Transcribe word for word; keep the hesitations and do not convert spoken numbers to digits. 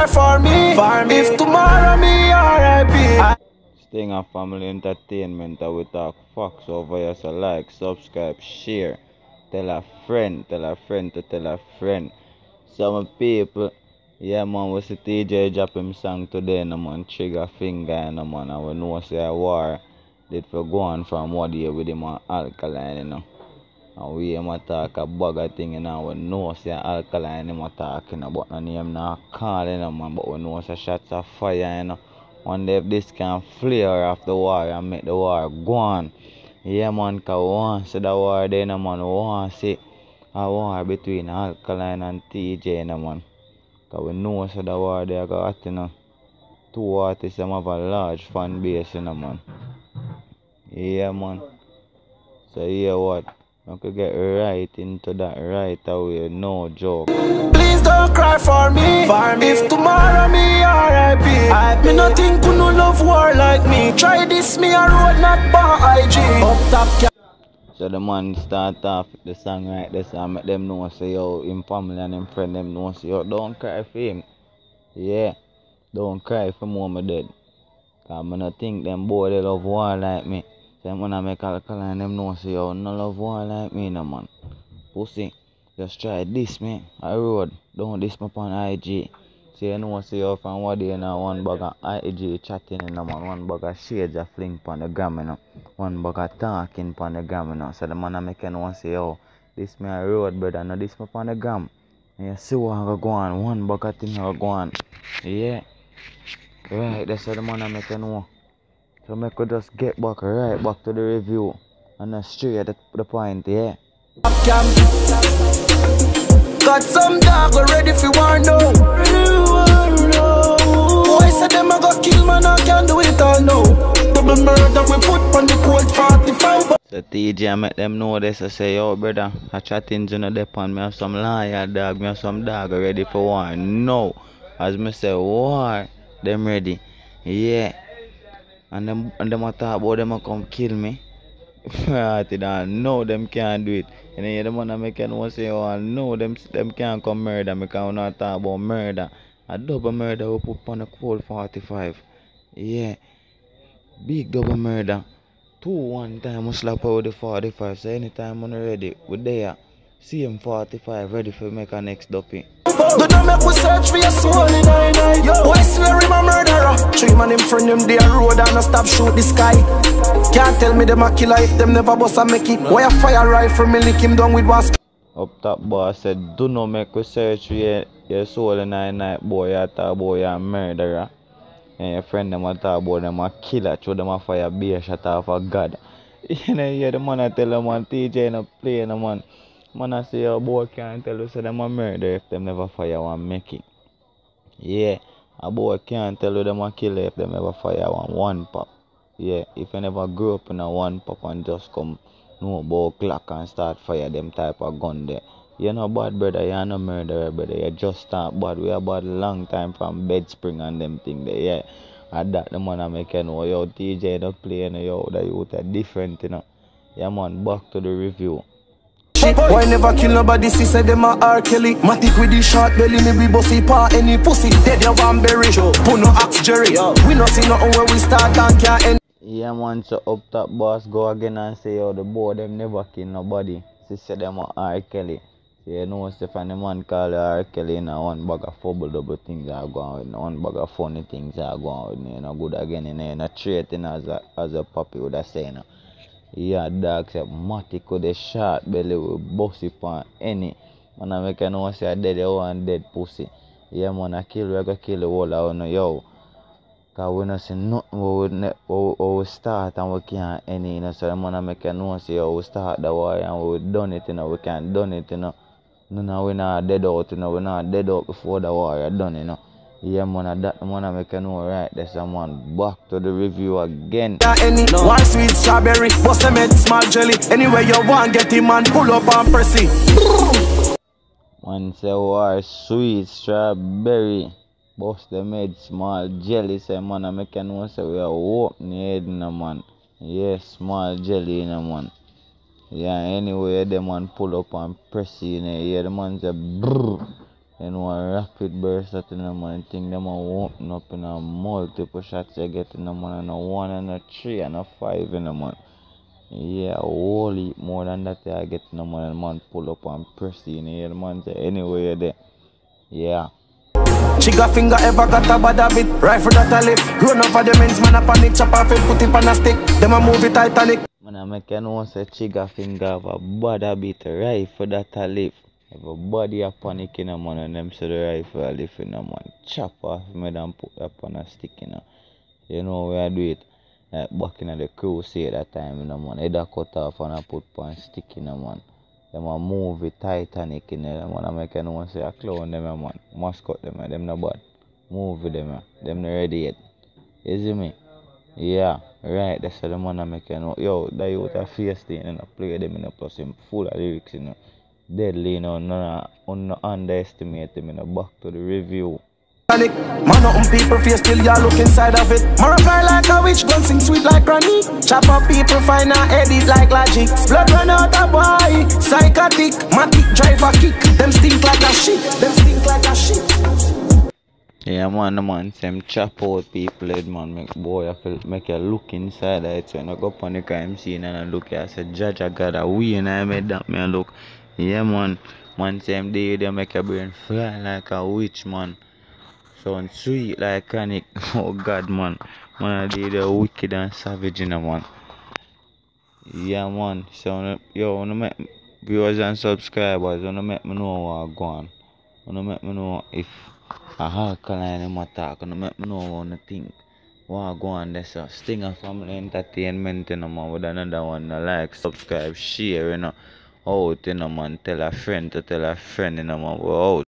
cry for me, for me. If tomorrow me R I P. Stinger Family Entertainment, and we talk facts over here, so like, subscribe, share, tell a friend, tell a friend to tell a friend. Some people, yeah man, we see T J drop him song today, no man, Trigger Finger, no man, and we know say a war did for go on from what year with him on Alkaline, you know. And we him a talk a bugger thing, you know, we know say Alkaline him a talking, you know, but no name not calling, you know, man, but we know say shots of fire, you know. One day if this can flare off the war and make the war go on. Yeah man, cause we want to see the war there, no man, we want to see a war between Alkaline and T J, no man. Cause we know so the war there got, you know, two artists them have a large fan base, you know, man. Yeah man. So yeah what? I could get right into that right away, no joke. Please don't cry for me, for me. If tomorrow me R I P. I me nothing could no love war like me. Try this me a road not bar I G. Up top. So the man start off the song right there, so I make them know say yo, him family and him friend them know say yo, don't cry for him. Yeah, don't cry for mom dead. Cause I don't think them boy they love war like me. So when I make Alkaline them know say yo, no love war like me no man. Pussy, just try this me. I road, don't this me on I G. So you know say yo from what day now one bag of I G chatting in the man, one bag of shades of fling on the gram you know. One bag of talking on the gram you know. So the man I make one say yo, this me a road brother, no this me on the gram. And you see what I go on, one bag of thing I go on. Yeah. Right, that's what the man I make know. So I could just get back right back to the review. And then straight at the point, yeah. Got some dog already if you want to know. Why say them I got kill man I can't do it all now. Double murder we put on the cold forty-five. So T J I make them know this. I say yo brother, I chatting to no depend. Me have some lion dog, me have some dog ready for war. No. As me say war, them ready. Yeah. And them and them a talk about them a come kill me. I know them can't do it. And then the man I make one say, oh, I know them them can't come murder me because we not talk about murder. A double murder we put on a cold forty-five. Yeah. Big double murder. Two one time we slap out the forty-five. So anytime when we're ready, we're there. See him forty-five ready for make our next dopey. Go down make we search for your soul in I night. Why swear him a murderer? Three man in front them they road and a stop shoot the sky. Can't tell me them a killer if them never bust a make it. Why a fire rifle me lick him down with one. Up top boy said, do not make we search for your, your soul in I night boy. You talk about you a murderer. And your friend them a talk about them a killer. Throw them a fire beer shot off a God. You know, yeah, the man I tell them man T J no play no man. Man I say your boy can't tell you say them a murder if them never fire one make it. Yeah, a boy can't tell you them a killer if them never fire one one pop. Yeah, if you never grew up in a one pop and just come no about clock and start fire them type of gun there. You're not bad brother, you're not murderer brother, you just start bad. We are bad long time from bed spring and them thing there, yeah. And that the man I make you know, yo T J not playing yo, the youth are different, you know. Yeah man, back to the review. Why never kill nobody, see say them a R. Kelly. Matic with the short belly, me be bossy pa any pussy. Dead your one berry, put no axe Jerry. We not see nothing where we start and can't end. Yeah man, so up top boss go again and say yo the boy them never kill nobody. See say them a R. Kelly. So you know Stephanie man call R. Kelly in a one bag of fumble double things are going with, one bag of funny things are going with, you know, good again, you know, you know, treating as a as a puppy would have say, you know. Yeah, dog say Matic with a short belly with bossy pan any. Man I make you know say a dead one dead pussy. Yeah man I kill we go kill the whole of you yo. Cause we not see nothing we we, we, we start and we can't any, you know. So the man I make you know say yo we start the war and we done it, you know, we can't done it, you know. No no we not dead out, you know, we not dead out before the war done, you know. Yeah man, that man I make you know right. There's a man back to the review again. Yeah, any no. One sweet strawberry, bust them head small jelly. Anywhere you want, get him and pull up and press it. One say war sweet strawberry, bust them head small jelly. Say man I make you know say we are open head no man. Yeah, small jelly no man. Yeah, anyway the man pull up and press it, you know. Yeah, the man say brrr. You know, a rapid burst that in the man thing them a open up in a multiple shots you get in the man and a one and a three and a five in the man. Yeah, a whole heap more than that I get in the man and man pull up and press in here the man say anyway you're there. Yeah. Trigger finger ever got a bad habit. Rifle that a lift. Run over the men's man up on it. Chop off it, put it on a stick. Them a movie Titanic. Man I make you know say trigger finger have a bad habit. Rifle that a lift. Everybody a panic in a man and them say the rifle a lift in a man. Chop off me and put up on a stick in a. You know we a do it. Like back in the crusade that time in a man. Head a cut off and a put on stick in a man. Them a movie Titanic in there, man. I make you know say a clown them a man. Mascot them a, them no bad. Movie them a, them no ready yet. You see me? Yeah, right. That's how the man I make you know. Yo, that youth a face thing and play them in a plus him full of lyrics, you know. Deadly, you know, no, no underestimate him, you know. Back to the review. Man up people face till you look inside of it. Morify like a witch, gun sing sweet like granny. Chop up people find a edit like logic. Blood run out a boy, psychotic. Matic drive a kick, them stink like a shit. Them stink like a shit. Yeah man, the man them chop out people head man. Make boy I feel make you look inside of it. So when I go up on the crime scene and I look I say judge I got a way and I made that me look. Yeah man, man same day they make your brain fly like a witch man. Sound sweet like chronic. Oh God man. Man I did the wicked and savage in a man. Yeah man. So yo wanna make viewers and subscribers wanna make me know what go on. Wanna make me know if a alkaline in my talk, wanna make me know what wanna think. What go on this uh, Stinger Family Entertainment you know man with another one. Like, subscribe, share you know. Out you know man. Tell a friend to tell a friend you know man. We're out.